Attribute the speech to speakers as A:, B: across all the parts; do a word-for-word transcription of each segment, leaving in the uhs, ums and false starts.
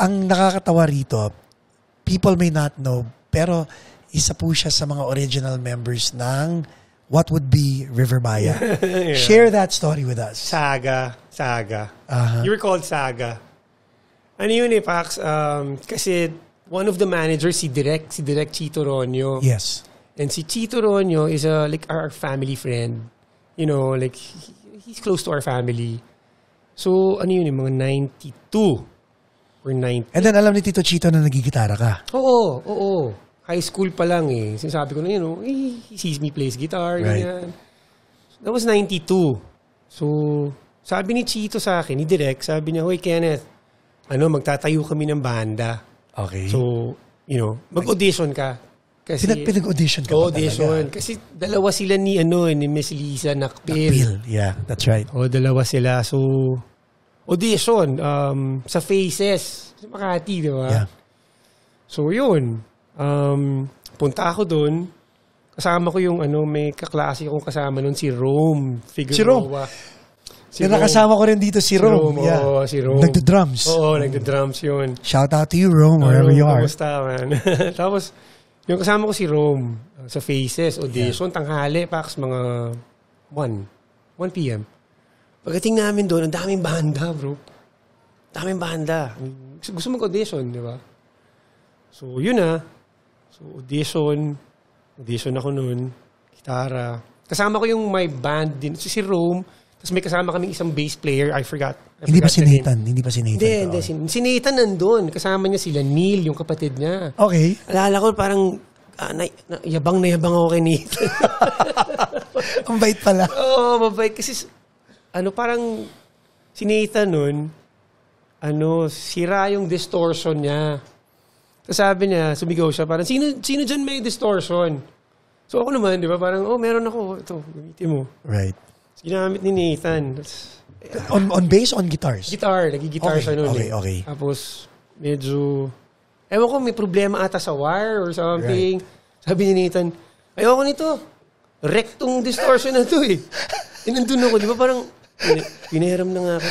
A: ang nakakatawa rito, people may not know, pero isa po siya sa mga original members ng what would be Riverbaya. Yeah. Share that story with us.
B: Saga. Saga.
A: Uh-huh.
B: You were called Saga. Ano yun eh, Pax? Um, kasi one of the managers, si Direk, si Direk Chito Ronyo.
A: Yes.
B: And si Chito Ronyo is a, like our family friend. You know, like, he, he's close to our family. So, ano yun, mga ninety-two or ninety.
A: And then, alam ni Tito Chito na nagigitara ka.
B: Oo, oo. High school pa lang eh. Sinasabi ko na, you know, eh, he sees me plays guitar,
A: right.
B: ganyan. That was ninety-two. So, sabi ni Chito sa akin, ni Direk, sabi niya, hoy Kenneth, ano, magtatayo kami ng banda.
A: Okay.
B: So, you know, mag-audition ka. Kasi,
A: Pinag- pinag-audition ka pa
B: audition.
A: talaga.
B: Kasi dalawa sila ni, ano, ni Miss Lisa Nakpil.
A: Nakpil, yeah, that's right.
B: O, dalawa sila. So, audition um, sa Faces. Sa Makati, di ba?
A: Yeah.
B: So, yun. Um, punta ako doon. Kasama ko yung, ano, may kaklase kong kasama nun, si Rome Figueroa.
A: Si Rome.
B: Si
A: Yung nakasama ko rin dito si, si Rome.
B: Rome.
A: Yeah.
B: Oo, si Rome.
A: Nagda-drums.
B: Oo, nagda-drums yun.
A: Shout out to you, Rome, wherever
B: Rome,
A: you are.
B: Kamusta, man? Tapos, yung kasama ko si Rome uh, sa Faces, audition, yeah. Tanghali, Pax, mga one p.m. Pagdating namin doon, ang daming banda, bro. Daming banda. Gusto mag-audition, di ba? So, yun na. So, audition. Audition ako noon. Gitara. Kasama ko yung my band din. So, si Rome. Tapos may kasama kaming isang bass player. I forgot. I
A: hindi
B: forgot
A: pa si Nathan. Hindi pa si Nathan.
B: Hindi, hindi. Si, si Nathan nandun. Kasama niya sila Neil, yung kapatid niya.
A: Okay.
B: Alala ko parang ah, na, na, yabang na yabang ako kay Nathan.
A: Ang bait pala.
B: Oo, oh, mabait. Kasi ano parang si Nathan nun, ano, sira yung distortion niya. Tapos sabi niya, sumigaw siya, parang, sino, sino dyan may distortion? So ako naman, di ba, parang, oh, meron ako. Ito, gamitin mo.
A: Right.
B: Ginamit ni Nathan.
A: On on bass, on guitars?
B: Guitar. Nag-guitar
A: okay,
B: siya noon.
A: Okay,
B: eh.
A: okay.
B: Tapos, medyo, ewan ko, may problema ata sa wire or something. Right. Sabi ni Nathan, ayoko nito. Rectong distortion na to eh. Inandun ako, di ba parang, pinahiram na nga ako.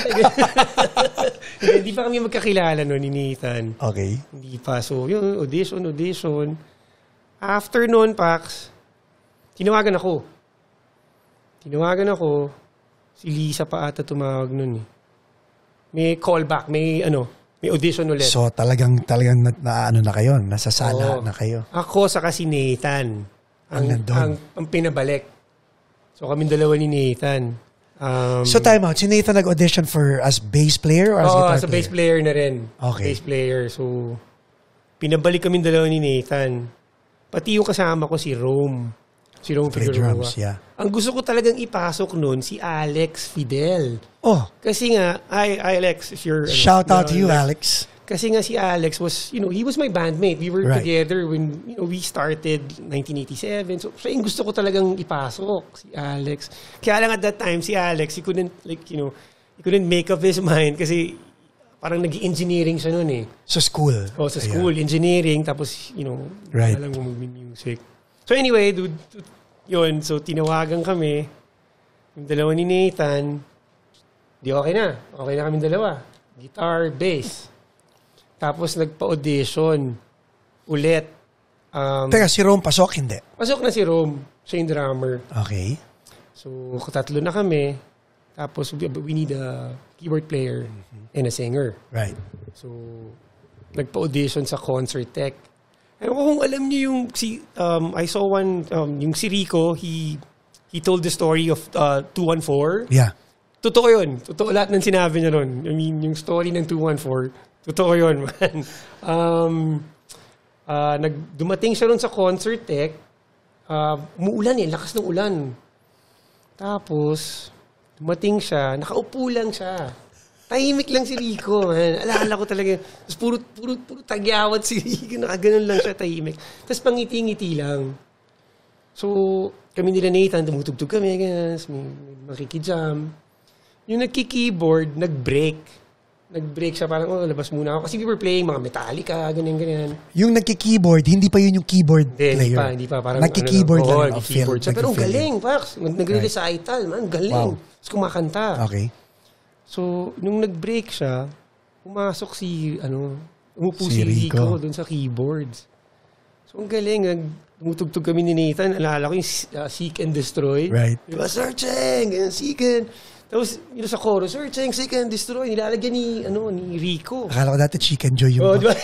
B: Hindi pa kami magkakilala noon ni Nathan.
A: Okay.
B: Hindi pa. So, yun, audition, audition. After noon, Pax, tinawagan ako. Tinawagan ako, si Lisa pa ata tumawag nun eh. May callback, may ano, may audition ulit.
A: So talagang, talagang na, na ano na kayo, nasa sala
B: Oo.
A: na kayo.
B: Ako saka si Nathan. Ang,
A: Ang
B: ang, ang pinabalik. So kami dalawa ni Nathan. Um,
A: so time out, si Nathan nag-audition for as bass player or as
B: Oo,
A: guitar
B: as a
A: player?
B: bass player na rin.
A: Okay.
B: Bass player. So, pinabalik kami dalawa ni Nathan. Pati yung kasama ko si Rome. Si Rome Figueroa.
A: Drums, yeah.
B: Ang gusto ko talagang ipasok nun, si Alex Fidel.
A: Oh.
B: Kasi nga, hi, Alex, if you're...
A: Shout
B: ano,
A: out to you, Alex.
B: Kasi nga si Alex was, you know, he was my bandmate. We were
A: Right.
B: together when, you know, we started nineteen eighty-seven. So, so yung gusto ko talagang ipasok, si Alex. Kaya lang at that time, si Alex, he couldn't, like, you know, he couldn't make up his mind kasi parang nag-engineering siya nun eh.
A: Sa school.
B: Oh, sa school, yeah. Engineering, tapos, you know,
A: right.
B: alam mo mag-music. So anyway, dude, yun, so tinawagan kami, yung dalawa ni Nathan, di okay na. Okay na kami dalawa. Guitar, bass. Tapos nagpa-audition ulit. Um,
A: Teka, si Rome pasok, hindi?
B: pasok na si Rome, siya yung drummer.
A: Okay.
B: So, tatlo na kami. Tapos, we, we need a keyboard player and a singer.
A: Right.
B: So, nagpa-audition sa Concert Tech. Ewan ko kung alam niyo yung, si, um, I saw one, um, yung si Rico, he, he told the story of uh, two one four.
A: Yeah.
B: Totoo yun. Totoo lahat ng sinabi niya nun. I mean, yung story ng two one four, totoo yun, man. um, uh, nag, dumating siya nun sa Concert Tech. Uh, umuulan eh, lakas ng ulan. Tapos, dumating siya, nakaupo lang siya. Tahimik lang si Rico, man. Alala ko talaga. Tapos puro, puro, puro tagyawat si Rico. Nakaganon lang siya, tahimik. Tapos pangiti-ngiti lang. So, kami nila Nathan, tumutugtog kami, ganyan. May, may makikijam. Yung nagki-keyboard, nag-break. Nag-break siya, parang, oh, labas muna ako. Kasi we were playing mga Metallica, ganyan, ganyan.
A: Yung nagki-keyboard, hindi pa yun yung keyboard
B: Hindi,
A: player.
B: Hindi pa, hindi pa. Parang,
A: nagki-keyboard
B: ano,
A: lang.
B: Oo,
A: Oh,
B: nagki-keyboard siya. Pero galing, Pax. Nagre-recital, man. Galing.
A: Wow.
B: Tapos kumakanta.
A: Okay.
B: So, nung nag-break siya, pumasok si, ano, Umupo
A: Si
B: si Rico
A: Rico.
B: dun sa keyboards. So, ang galing. Tumutugtog kami ni Nathan. Alala ko yung uh, Seek and Destroy.
A: Right.
B: Diba, Sir Cheng! Ganyan, Seek and... Tapos, yun sa chorus, Sir Cheng, Seek and Destroy. Nilalagyan ni, ano, ni Rico.
A: Akala ko dati Chicken Joy yung...
B: Oh, diba?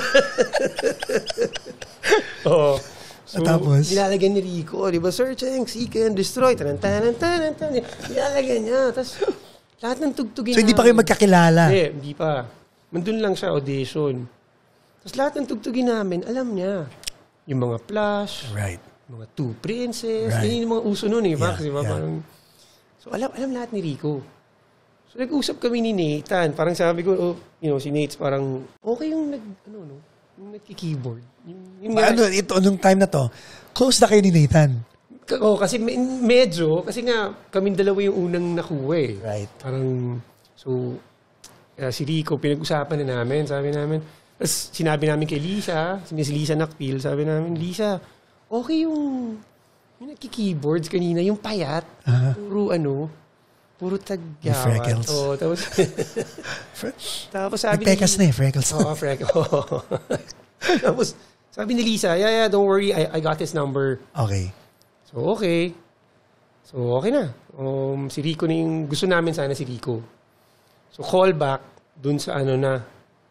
B: Oo. So,
A: Tapos?
B: nilalagyan ni Rico. Diba, Sir Cheng, Seek and Destroy. Tanan, tanan, tanan, tanan. Nilalagyan niya. Tapos, lahat ng tugtugin
A: So, hindi pa kayo magkakilala?
B: Hindi, hindi pa. Mandun lang siya, audition. Tapos, lahat ng tugtugin namin, alam niya. Yung mga Flash,
A: Right.
B: mga Two Princess,
A: Right.
B: yun yung mga uso nun eh.
A: Yeah,
B: Max, diba?
A: yeah.
B: Parang, so, alam alam lahat ni Rico. So, nag-usap kami ni Nathan. Parang sabi ko, oh, you know, si Nate's parang, okay yung nag, ano, no? Yung nagki-keyboard. Yung, yung nga-
A: Ano, ito, nung time na to, close na kayo ni Nathan.
B: Ka- oh, kasi me- medyo, kasi nga, kaming dalawa yung unang nakuha eh.
A: Right.
B: Parang, so, uh, si Rico, pinag-usapan na namin, sabi namin, tapos sinabi namin kay Lisa, si Miss Lisa Nakpil, sabi namin, Lisa, okay yung, yung nagki-keyboards kanina, yung payat,
A: Aha.
B: puro ano, puro tagyawat.
A: Yung freckles.
B: Oo, tapos, tapos sabi
A: Nagpekas na eh, freckles.
B: Oo, freckles. Tapos, sabi ni Lisa, yeah, yeah, don't worry, I, I got his number.
A: Okay.
B: So, okay. So, okay na. Um, si Rico na yung, gusto namin sana si Rico. So, call back dun sa ano na,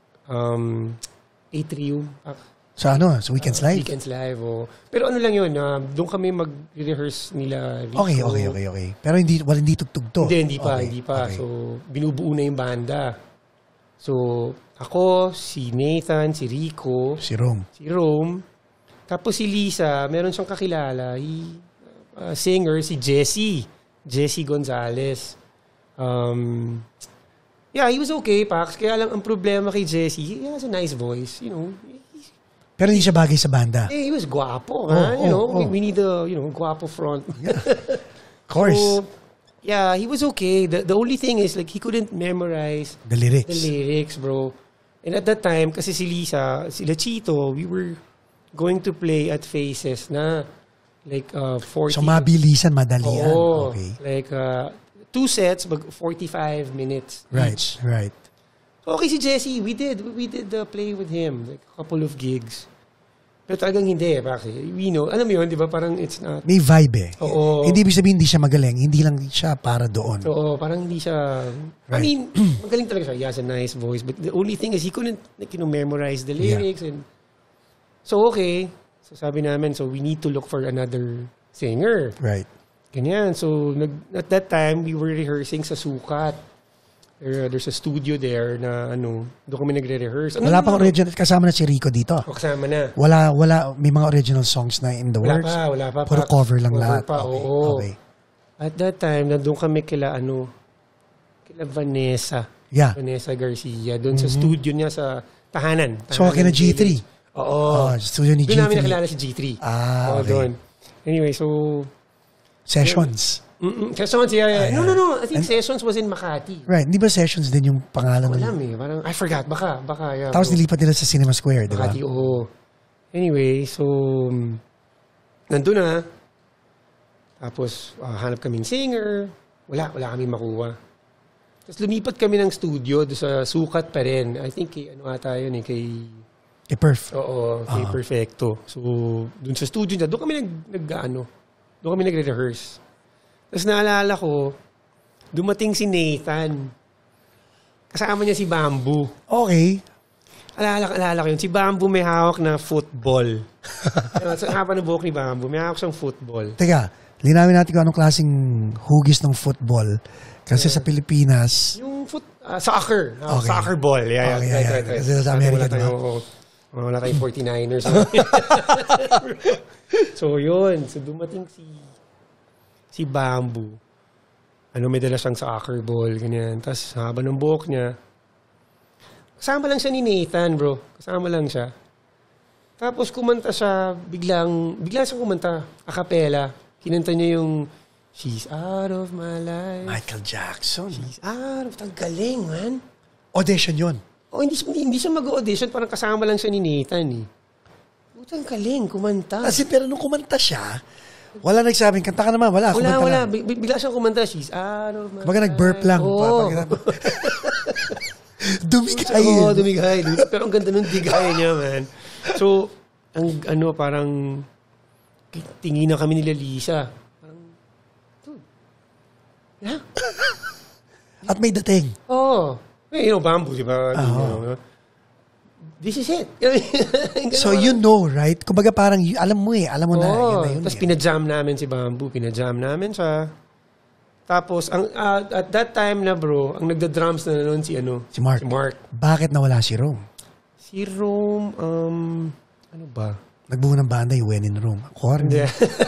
B: um, Atrium. Uh,
A: So ano, so Weekends Live?
B: Weekends Live. Oh. Pero ano lang yun, uh, doon kami mag-rehearse nila Rico.
A: Okay, okay, okay, okay. Pero hindi, wala hindi tugtog to.
B: Hindi, hindi pa,
A: Okay,
B: hindi pa.
A: okay.
B: So, binubuo na yung banda. So, ako, si Nathan, si Rico,
A: Si Rome.
B: si Rome, tapos si Lisa, meron siyang kakilala, he, uh, singer, si Jessie. Jessie Gonzalez. Um, yeah, he was okay, Pax. Kaya lang ang problema kay Jessie, he has a nice voice, you know.
A: Pero hindi siya bagay sa banda.
B: Eh, he was guapo,
A: Oh,
B: ha? You
A: oh,
B: know,
A: oh.
B: We, we need a, you know, guapo front.
A: Of course.
B: So, yeah, he was okay. The, the only thing is, like, he couldn't memorize
A: The lyrics.
B: the lyrics, bro. And at that time, kasi si Lisa, sila Chito, we were going to play at Faces na like uh, forty.
A: So mabilisan, madali yan.
B: Oo.
A: Okay.
B: Like uh, two sets, but forty-five minutes
A: Right,
B: each.
A: right.
B: Okay, si Jesse, we did. We did the play with him. Like a couple of gigs. Pero talagang hindi eh. Bakit? We know. Alam mo yun, di ba? Parang it's not.
A: May vibe eh.
B: Oo.
A: Hindi ibig sabihin hindi siya magaling. Hindi lang siya para doon.
B: Oo, parang hindi siya... I
A: Right.
B: mean, magaling talaga siya. He has a nice voice. But the only thing is he couldn't, like, you know, memorize the lyrics. And so, okay. So, sabi namin, so we need to look for another singer.
A: Right.
B: Ganyan. So, nag, at that time, we were rehearsing sa Sukat. There, there's a studio there na, ano, doon kami nagre-rehearse. Ano,
A: Wala pang
B: ano,
A: original. Kasama na si Rico dito.
B: O, kasama na.
A: Wala, wala. May mga original songs na in the
B: Wala
A: works.
B: pa, wala pa.
A: Puro
B: pa.
A: cover lang
B: Cover
A: lahat.
B: pa,
A: okay.
B: oo.
A: Okay.
B: At that time, nandun kami kila, ano, kila Vanessa.
A: Yeah.
B: Vanessa Garcia. Doon sa studio niya sa Tahanan.
A: So,
B: Tahanan
A: kina G three?
B: Village. Oo.
A: Oh, studio ni G
B: Doon namin
A: three.
B: nakilala si G three.
A: Ah,
B: Oo,
A: okay.
B: doon. Anyway, so...
A: Sessions.
B: Mm-mm. Sessions, yeah, yeah.
A: Ah,
B: No,
A: yeah.
B: no, no. I think
A: And-
B: Sessions was in Makati.
A: Right. Di ba Sessions din yung pangalan?
B: Alam
A: ng-
B: eh. Parang, I forgot. Baka, baka, yeah.
A: Tapos
B: bro.
A: nilipat nila sa Cinema Square, di ba?
B: Makati, oo. Anyway, so... um, Nandun na. Tapos, uh, hanap kaming singer. Wala, wala kami makuha. Tapos lumipat kami ng studio doon sa Sukat pa rin. I think kay, ano ata yun eh, kay...
A: Eh, perf.
B: Oo, kay
A: Ah.
B: Perfecto. So, doon sa studio na, doon kami nag, nag ano, doon kami nagre-rehearse. Tapos naalala ko, dumating si Nathan. Kasama niya si Bamboo.
A: Okay.
B: Alala, alala ko yun. Si Bamboo may hawak na football. Sa haba ng buhok ni Bamboo, may hawak siyang football.
A: Teka, linawin natin kung anong klaseng hugis ng football. Kasi sa Pilipinas,
B: Yung foot, ah, soccer. Ah,
A: Okay.
B: Soccer ball. Yeah, yeah.
A: Okay,
B: right,
A: yeah,
B: right, right.
A: kasi sa Amerika,
B: Wala
A: diba?
B: tayong, oo. Wala tayong forty-niners. So, yun. So, dumating si si Bamboo. Ano, may dala siyang soccer ball, ganyan. Tapos, haba ng buhok niya. Kasama lang siya ni Nathan, bro. Kasama lang siya. Tapos, kumanta siya, biglang, biglang siya kumanta, a cappella. Kinanta niya yung, She's out of my life.
A: Michael Jackson.
B: She's out of... Ang galing, man.
A: Audition yun.
B: Oh, hindi, hindi, hindi siya mag-audition. Parang kasama lang siya ni Nathan, eh. Putang galing, kumanta.
A: Kasi pero nung kumanta siya, wala nagsabing, kanta ka naman. Wala,
B: Wala,
A: kumanta
B: wala.
A: lang.
B: Big- Bigla siyang kumanta. She's out of my
A: Kumbaga nag-burp lang.
B: Oo.
A: Parang- Dumigay.
B: Oo, dumigay. Dude. Pero ang ganda nung digay niya, man. So, ang ano, parang tingin na kami nila Lisa. Parang, dude. Yeah.
A: At may dating.
B: Oo. Oh. You know, bamboo, di ba?
A: Uh-huh.
B: You know, this is it.
A: So you know, right? Kumbaga parang, alam mo eh, alam mo na.
B: Oo.
A: Yun na yun.
B: Tapos pinajam namin si Bamboo. Pinajam namin siya. Tapos, ang, uh, at that time na bro, ang nagda-drums na noon si ano?
A: Si Mark.
B: Si Mark.
A: Bakit nawala si Rome?
B: Si Rome, um, ano ba?
A: Nagbuo ng banda yung When in Rome. Corny.
B: Yeah.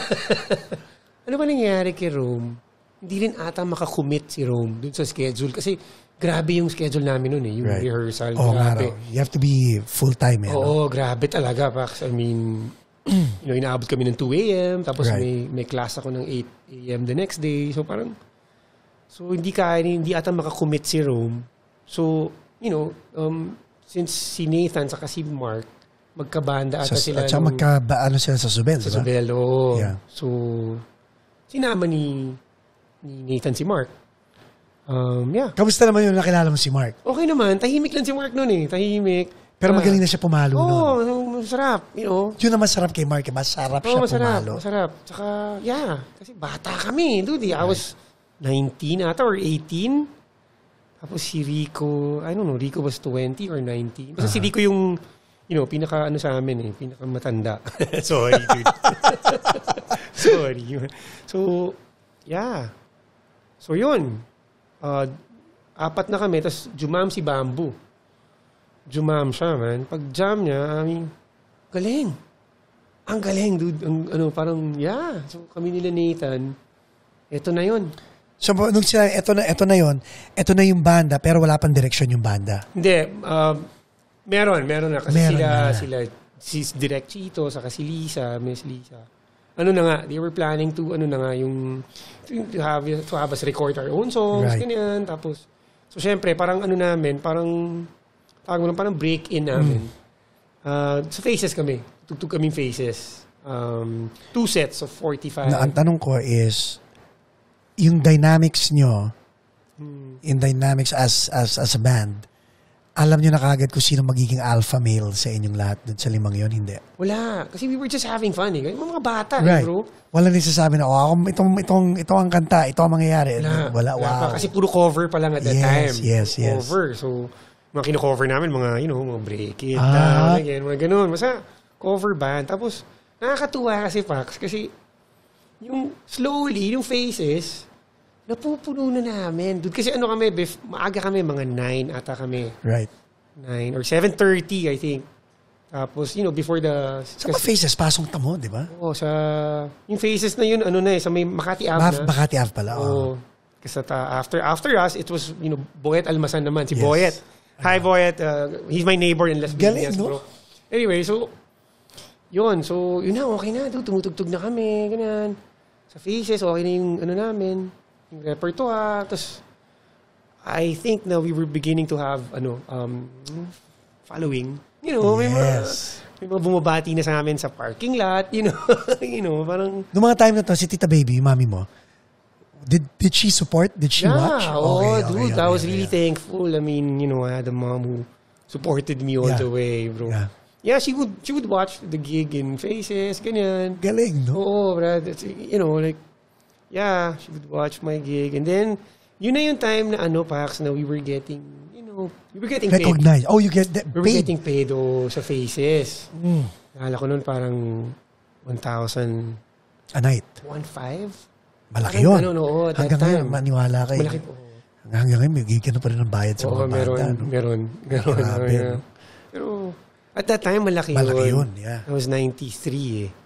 B: Ano ba nangyayari kay Rome? Hindi rin ata makakommit si Rome dun sa schedule. Kasi grabe yung schedule namin noon eh. Yung
A: Right.
B: rehearsal.
A: Oo nga
B: grabe.
A: raw. You have to be full-time eh.
B: Oo,
A: No?
B: grabe talaga. Pax. I mean, you know, inaabot kami ng two a.m. Tapos
A: Right.
B: may may class ako ng eight a.m. the next day. So parang, so hindi kaya, hindi ata makakommit si Rome. So, you know, um, since si Nathan saka si Mark, magkabanda ata
A: Sa,
B: sila.
A: at saka
B: nung-
A: magka, ba, ano sila sa Subel,
B: Sa
A: diba?
B: Subel, oo.
A: Yeah.
B: So, sinama ni, ni Nathan si Mark. Um, yeah.
A: Kamusta naman yung nakilala mo si Mark?
B: Okay naman. Tahimik lang si Mark noon eh. Tahimik.
A: Pero
B: Ah,
A: magaling na siya pumalo
B: Oo,
A: noon.
B: oh, masarap. You know?
A: Yun ang masarap kay Mark. eh. Masarap
B: Oo,
A: siya
B: masarap.
A: pumalo.
B: Masarap. Tsaka, yeah. Kasi bata kami. Dude, I was nineteen ata or eighteen. Tapos si Rico, I don't know, Rico was twenty or nineteen. Basta si Rico yung, you know, pinaka ano sa amin eh, pinaka matanda. Sorry, dude. Sorry. So, yeah. So, yun. Uh, apat na kami, tapos jumam si Bamboo. Jumam siya, man. Pag jam niya, I mean, galing. Ang galing, dude. Ang, ano, parang, yeah. So, kami nila Nathan, eto na yun.
A: So, nung sila, eto na, eto na yun, eto na yung banda, pero wala pang direksyon yung banda.
B: Hindi, uh, meron, meron na. Kasi
A: Meron
B: sila,
A: na.
B: sila, si Direk Chito, saka si Lisa, Miss Lisa. Ano na nga, they were planning to, ano na nga, yung, to have, to have us record our own songs,
A: Right.
B: ganyan. Tapos, so syempre, parang ano namin, parang, parang, parang break-in namin.
A: Mm.
B: Uh, sa Faces kami. Tugtog kaming Faces. Um, two sets of forty-five.
A: Na, ang tanong ko is, yung dynamics nyo,
B: Hmm.
A: in dynamics as as as a band, alam nyo na kagad kung sino magiging alpha male sa inyong lahat dun sa limang yon, hindi?
B: Wala. Kasi we were just having fun eh. Mga bata
A: Right.
B: eh, bro.
A: Wala rin sasabi na, oh, ako, itong, itong, ito ang kanta, ito ang mangyayari.
B: Wala.
A: Wala,
B: Wala
A: wow.
B: pa. Kasi puro cover pa lang at that
A: Yes,
B: time.
A: yes, yes.
B: Cover. So, mga kino-cover namin, mga, you know, mga break it
A: Ah.
B: down, again, mga ganun. Basta, cover band. Tapos, nakakatuwa kasi, Pax, kasi, yung slowly, yung Faces, napupuno na namin. Dude, kasi ano kami, bef, maaga kami, mga nine ata kami.
A: Right.
B: nine or seven thirty, I think. Tapos, you know, before the...
A: Sa mga faces, pasong tamo, di ba?
B: Oo, sa... Yung Faces na yun, ano na eh, sa may Makati Ave
A: Baf,
B: na.
A: Makati Ave pala.
B: Oo.
A: Oh.
B: Kasi ta, after after us, it was, you know, Boyet Almasan naman. Si
A: Yes.
B: Boyet. Hi, Boyet. Uh, he's my neighbor in Las Vegas,
A: Galing, no?
B: bro. Anyway, so, yun. So, yun na, okay na. Dude, tumutugtog na kami. Ganyan. Sa Faces, okay na yung, ano namin, yung repertoire. Tapos, I think na we were beginning to have, ano, um, following. You know, may mga,
A: Yes.
B: may mga bumabati na sa amin sa parking lot. You know, you know, parang,
A: Noong mga time na to, si Tita Baby, yung mami mo, did did she support? Did she
B: yeah,
A: watch?
B: oh,
A: Okay,
B: dude,
A: okay,
B: I was
A: okay,
B: really
A: yeah.
B: thankful. I mean, you know, I had a mom who supported me all
A: Yeah.
B: the way, bro.
A: Yeah.
B: Yeah, she would she would watch the gig in Faces, ganyan.
A: Galing, no?
B: Oo, brad. It's, you know, like, yeah, she would watch my gig. And then, yun na yung time na ano, Pax, na we were getting, you know, we were getting paid.
A: Recognize. Oh, you get that
B: We were
A: paid.
B: getting paid oh, sa Faces.
A: Mm.
B: Naalala ko nun parang one thousand,
A: A night.
B: one five?
A: Malaki
B: Parang
A: yun.
B: ganun, oo, at that
A: Hanggang ngayon,
B: time.
A: maniwala kayo.
B: Malaki po.
A: Hanggang ngayon, may gigyan pa rin ng bayad sa
B: Oo,
A: mga
B: meron,
A: banda. No?
B: meron, meron.
A: Grabe,
B: yeah.
A: no?
B: Pero, at that time, malaki,
A: Malaki
B: yun.
A: yun, yeah.
B: I was ninety-three eh.